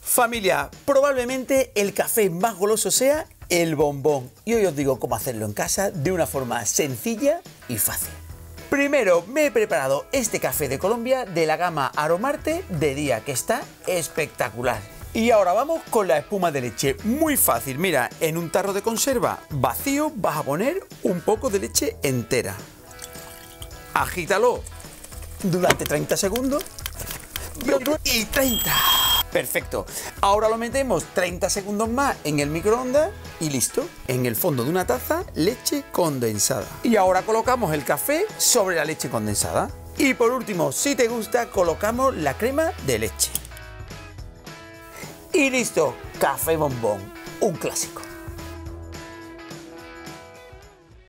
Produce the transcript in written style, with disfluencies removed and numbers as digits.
Familia, probablemente el café más goloso sea el bombón. Y hoy os digo cómo hacerlo en casa de una forma sencilla y fácil. Primero me he preparado este café de Colombia de la gama Aromarte de día, que está espectacular. Y ahora vamos con la espuma de leche. Muy fácil, mira, en un tarro de conserva vacío vas a poner un poco de leche entera. Agítalo durante 30 segundos y 30. Perfecto. Ahora lo metemos 30 segundos más en el microondas y listo. En el fondo de una taza, leche condensada. Y ahora colocamos el café sobre la leche condensada. Y por último, si te gusta, colocamos la crema de leche. Y listo, café bombón, un clásico.